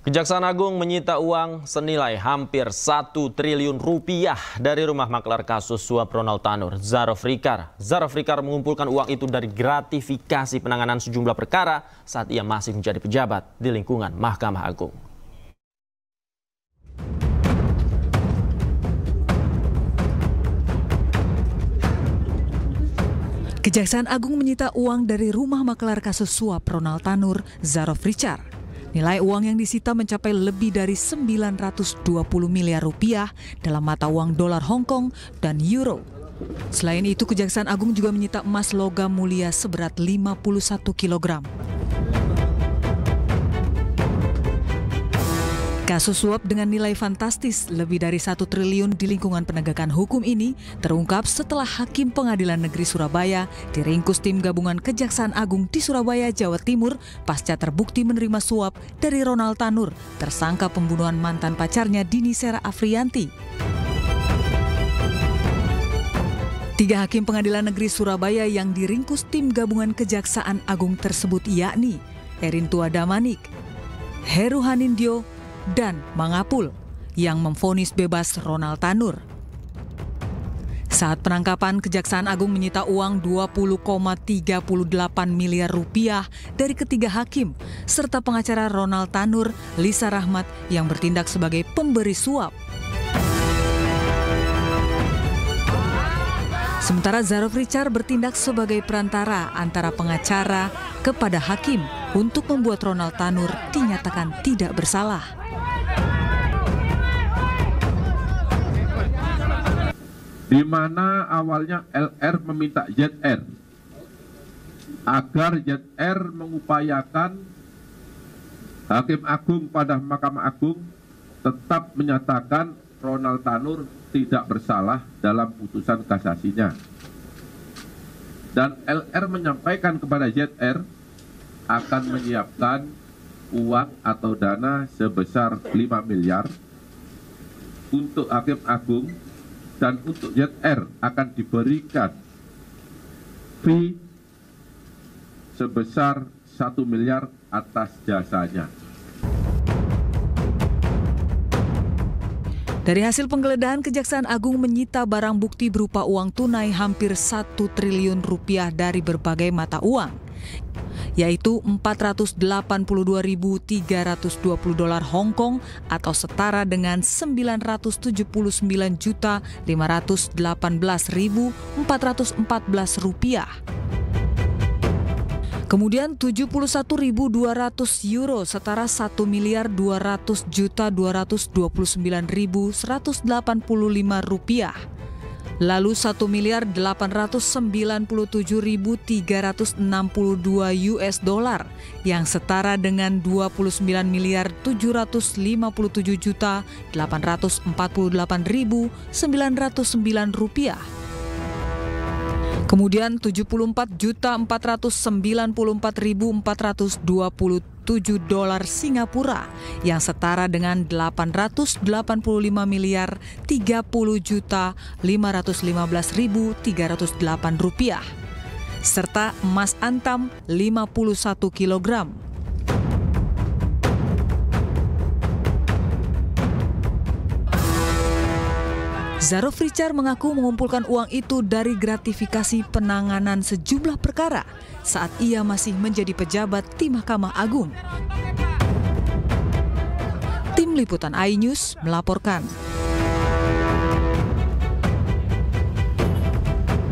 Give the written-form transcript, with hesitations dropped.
Kejaksaan Agung menyita uang senilai hampir 1 triliun rupiah dari rumah maklar kasus suap Ronald Tanur, Zarof Rikar. Zarof Rikar mengumpulkan uang itu dari gratifikasi penanganan sejumlah perkara saat ia masih menjadi pejabat di lingkungan Mahkamah Agung. Kejaksaan Agung menyita uang dari rumah maklar kasus suap Ronald Tanur, Zarof Rikar. Nilai uang yang disita mencapai lebih dari 920 miliar rupiah dalam mata uang dolar Hong Kong dan euro. Selain itu, Kejaksaan Agung juga menyita emas logam mulia seberat 51 kg. Kasus suap dengan nilai fantastis lebih dari 1 triliun di lingkungan penegakan hukum ini terungkap setelah Hakim Pengadilan Negeri Surabaya diringkus tim gabungan Kejaksaan Agung di Surabaya, Jawa Timur pasca terbukti menerima suap dari Ronald Tanur, tersangka pembunuhan mantan pacarnya Dini Sera Afriyanti. 3 Hakim Pengadilan Negeri Surabaya yang diringkus tim gabungan Kejaksaan Agung tersebut yakni Erin Tua Damanik, Heru Hanindyo, dan Mangapul yang memvonis bebas Ronald Tanur. Saat penangkapan, Kejaksaan Agung menyita uang 20,38 miliar rupiah dari ketiga hakim serta pengacara Ronald Tanur, Lisa Rahmat yang bertindak sebagai pemberi suap. Sementara Zarof Rikar bertindak sebagai perantara antara pengacara kepada hakim untuk membuat Ronald Tanur dinyatakan tidak bersalah. Di mana awalnya LR meminta ZR agar ZR mengupayakan Hakim Agung pada Mahkamah Agung tetap menyatakan Ronald Tanur tidak bersalah dalam putusan kasasinya. Dan LR menyampaikan kepada ZR akan menyiapkan uang atau dana sebesar 5 miliar untuk Hakim Agung, dan untuk ZR akan diberikan fee sebesar 1 miliar atas jasanya. Dari hasil penggeledahan, Kejaksaan Agung menyita barang bukti berupa uang tunai hampir 1 triliun rupiah dari berbagai mata uang, yaitu 482.320 dolar Hong Kong atau setara dengan 979.518.414 rupiah. Kemudian 71.200 euro setara 1.200.229.185 rupiah. Lalu 1.897.362 US dollar yang setara dengan 29.757.848.909 rupiah. Kemudian 74.494.427 dolar Singapura yang setara dengan 885.030.515.308 rupiah, serta emas antam 51 kilogram. Zarof Rikar mengaku mengumpulkan uang itu dari gratifikasi penanganan sejumlah perkara saat ia masih menjadi pejabat di Mahkamah Agung. Tim Liputan iNews melaporkan.